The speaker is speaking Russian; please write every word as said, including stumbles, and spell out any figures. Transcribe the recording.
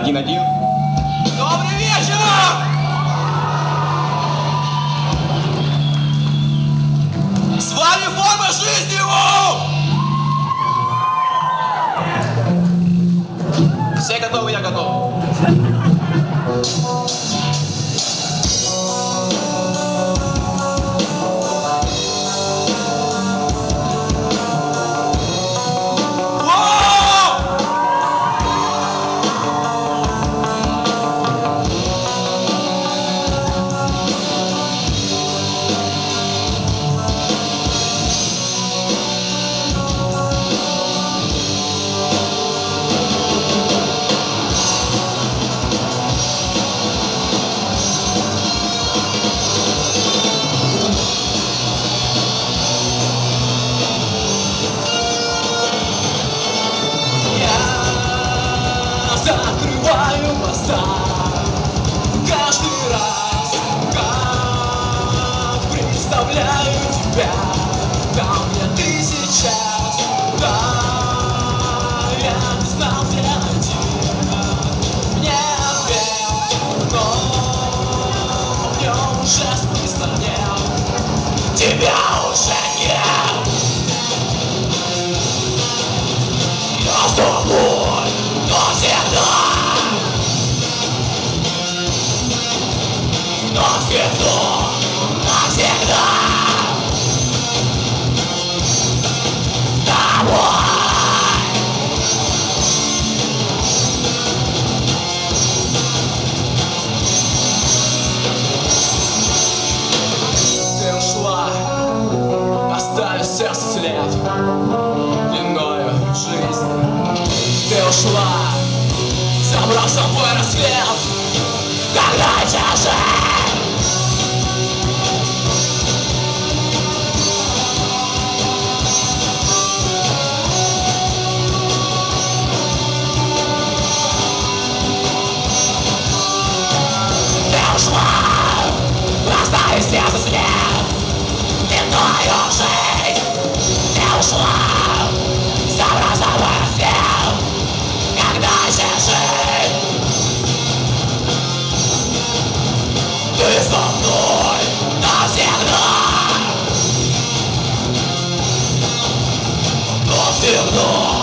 один-один. Добрый вечер! С вами форма жизни! Все готовы, я готов. Закрываю глаза каждый раз, как представляю тебя, там, где ты сейчас. Да, я не знал, где найти мне ответ, но в нем уже смысла нет, тебя уже нет. Я с тобой навсегда, навсегда, навсегда с тобой. Ты ушла, оставив сердце след длиною в жизнь. Ты ушла, забрав с собой рассвет, когда тяжело. Ты ушла, оставив сердце след длиною в жизнь. Ты ушла, забрав с собой рассвет, когда тяжело. Ты со мной навсегда, навсегда.